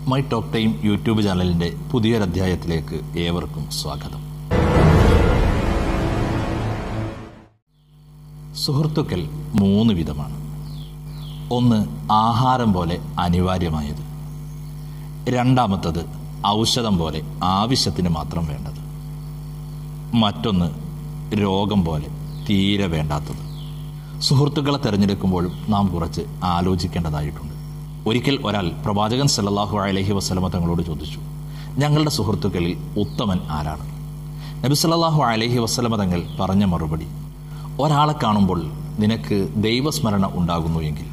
My talk time YouTube ചാനലിൻ്റെ പുതിയൊരധ്യായത്തിലേക്ക് ഏവർക്കും സ്വാഗതം. സുഹൃത്തുക്കൾ 3 വിധമാണ്. ഒന്ന്, ആഹാരം പോലെ അനിവാര്യമായത്. രണ്ടാമത്തത്, ഔഷധം പോലെ ആവശ്യത്തിന് മാത്രം വേണ്ടത്. മറ്റൊന്ന്, രോഗം പോലെ തീരെ വേണ്ടാത്തത്. സുഹൃത്തുക്കളെ തിരഞ്ഞെടുക്കുമ്പോഴും നാം കുറച്ച് ആലോചിക്കേണ്ടതായിട്ടുണ്ട്. ഒരിക്കൽ ഒരാൾ പ്രവാചകൻ സല്ലല്ലാഹു അലൈഹി വസല്ലമ തങ്ങളോട് ചോദിച്ചു, ഞങ്ങളുടെ സുഹൃത്തുക്കളിൽ ഉത്തമൻ ആരാണ്? നബി സല്ലല്ലാഹു അലൈഹി വസല്ലമ തങ്ങൾ പറഞ്ഞ മറുപടി, ഒരാളെ കാണുമ്പോൾ നിനക്ക് ദൈവസ്മരണ ഉണ്ടാകുന്നു എങ്കിൽ,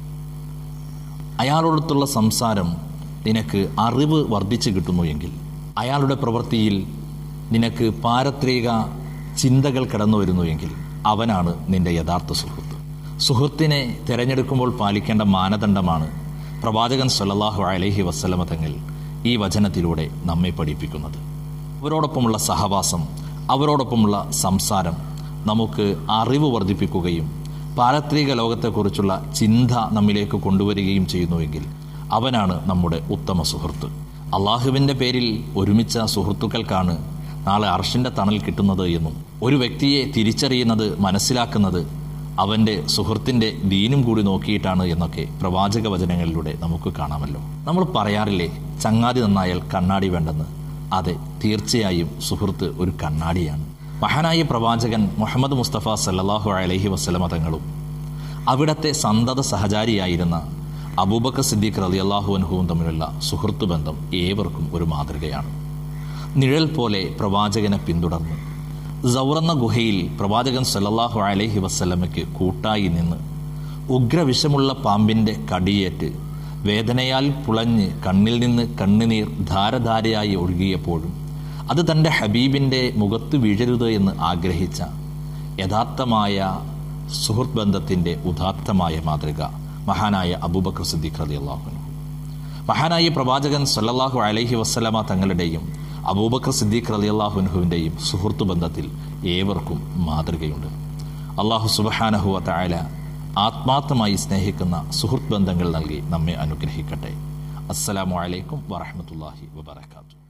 അയാളോടൊത്തുള്ള സംസാരം നിനക്ക് അറിവ് വർദ്ധിച്ചു കിട്ടുന്നു എങ്കിൽ, അയാളുടെ പ്രവൃത്തിയിൽ നിനക്ക് പാരത്രിക ചിന്തകൾ കടന്നു വരുന്നു എങ്കിൽ, അവനാണ് നിന്റെ യഥാർത്ഥ സുഹൃത്ത്. സുഹൃത്തിനെ തിരഞ്ഞെടുക്കുമ്പോൾ പാലിക്കേണ്ട മാനദണ്ഡമാണ് പ്രവാചകൻ സല്ലല്ലാഹു അലൈഹി വസല്ലമ തങ്ങൾ ഈ വചനത്തിലൂടെ നമ്മെ പഠിപ്പിക്കുന്നത്. അവരോടൊപ്പമുള്ള സഹവാസം, അവരോടൊപ്പമുള്ള സംസാരം നമുക്ക് അറിവ് വർദ്ധിപ്പിക്കുകയും പാരത്രിക ലോകത്തെക്കുറിച്ചുള്ള ചിന്ത നമ്മിലേക്ക് കൊണ്ടുവരികയും ചെയ്യുന്നുവെങ്കിൽ അവനാണ് നമ്മുടെ ഉത്തമ സുഹൃത്ത്. അള്ളാഹുവിൻ്റെ പേരിൽ ഒരുമിച്ച സുഹൃത്തുക്കൾക്കാണ് നാളെ അർശിൻ്റെ തണൽ കിട്ടുന്നത് എന്നും, ഒരു വ്യക്തിയെ തിരിച്ചറിയുന്നത്, മനസ്സിലാക്കുന്നത് അവൻ്റെ സുഹൃത്തിൻ്റെ ദീനും കൂടി നോക്കിയിട്ടാണ് എന്നൊക്കെ പ്രവാചക വചനങ്ങളിലൂടെ നമുക്ക് കാണാമല്ലോ. നമ്മൾ പറയാറില്ലേ, ചങ്ങാതി നന്നായാൽ കണ്ണാടി വേണ്ടെന്ന്. അതെ, തീർച്ചയായും സുഹൃത്ത് ഒരു കണ്ണാടിയാണ്. മഹാനായ പ്രവാചകൻ മുഹമ്മദ് മുസ്തഫ സല്ലല്ലാഹു അലൈഹി വസല്ലമ തങ്ങളും അവിടത്തെ സന്തത സഹചാരിയായിരുന്ന അബൂബക്കർ സിദ്ദീഖ് റളിയല്ലാഹു അൻഹുവും തമ്മിലുള്ള സുഹൃത്ത് ബന്ധം ഏവർക്കും ഒരു മാതൃകയാണ്. നിഴൽ പോലെ പ്രവാചകനെ പിന്തുടർന്ന് സൗറെന്ന ഗുഹയിൽ പ്രവാചകൻ സല്ലല്ലാഹു അലൈഹി വസല്ലമയ്ക്ക് കൂട്ടായി നിന്ന് ഉഗ്രവിഷമുള്ള പാമ്പിൻ്റെ കടിയേറ്റ് വേദനയാൽ പുളഞ്ഞ് കണ്ണിൽ നിന്ന് കണ്ണുനീർ ധാരധാരയായി ഒഴുകിയപ്പോഴും അത് തൻ്റെ ഹബീബിൻ്റെ മുഖത്ത് വീഴരുത് എന്ന് ആഗ്രഹിച്ച യഥാർത്ഥമായ സുഹൃത്ത് ബന്ധത്തിൻ്റെ ഉദാത്തമായ മാതൃക മഹാനായ അബൂബക്കർ സിദ്ദീഖ് റളിയല്ലാഹു അൻഹു. മഹാനായ പ്രവാചകൻ സല്ലല്ലാഹു അലൈഹി വസല്ലമ തങ്ങളുടെയും അബൂബക്കർ സിദ്ദീഖ് റളിയല്ലാഹു അൻഹുവിൻ്റെയും സുഹൃത്തു ബന്ധത്തിൽ ഏവർക്കും മാതൃകയുണ്ട്. അല്ലാഹു സുബ്ഹാനഹു വ തആല ആത്മാർത്ഥമായി സ്നേഹിക്കുന്ന സുഹൃത്ത് ബന്ധങ്ങൾ നൽകി നമ്മെ അനുഗ്രഹിക്കട്ടെ. അസ്സലാമു അലൈക്കും വറഹ്മത്തുള്ളാഹി വബറകാതുഹു.